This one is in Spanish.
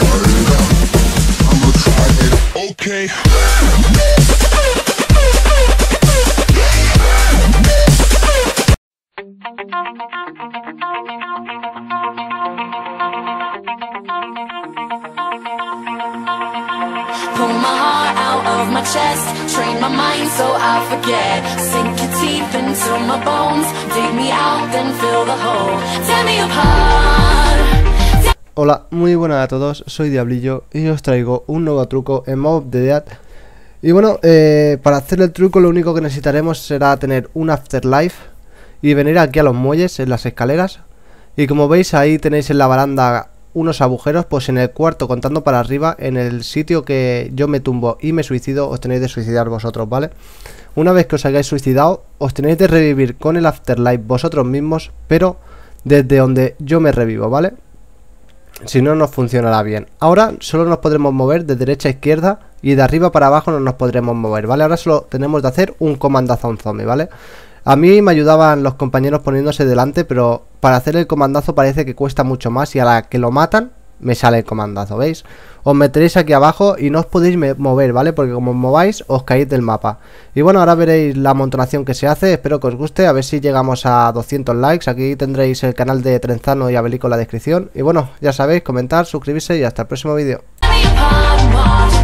Okay. Pull my heart out of my chest, train my mind so I forget. Sink your teeth into my bones, dig me out, then fill the hole. Tear me apart. Hola, muy buenas a todos, soy Diablillo y os traigo un nuevo truco en Mob of the Dead. Y bueno, para hacer el truco lo único que necesitaremos será tener un Afterlife y venir aquí a los muelles, en las escaleras. Y como veis ahí tenéis en la baranda unos agujeros, pues en el cuarto contando para arriba, en el sitio que yo me tumbo y me suicido, os tenéis de suicidar vosotros, ¿vale? Una vez que os hayáis suicidado, os tenéis de revivir con el Afterlife vosotros mismos, pero desde donde yo me revivo, ¿vale? Si no, no funcionará bien. Ahora solo nos podremos mover de derecha a izquierda y de arriba para abajo no nos podremos mover, ¿vale? Ahora solo tenemos de hacer un comandazo a un zombie, ¿vale? A mí me ayudaban los compañeros poniéndose delante, pero para hacer el comandazo parece que cuesta mucho más y a la que lo matan me sale el comandazo, ¿veis? Os meteréis aquí abajo y no os podéis mover, ¿vale? Porque como os mováis os caéis del mapa. Y bueno, ahora veréis la amontonación que se hace, espero que os guste, a ver si llegamos a 200 likes. Aquí tendréis el canal de Trenzano y Abelico en la descripción. Y bueno, ya sabéis, comentar, suscribirse y hasta el próximo vídeo.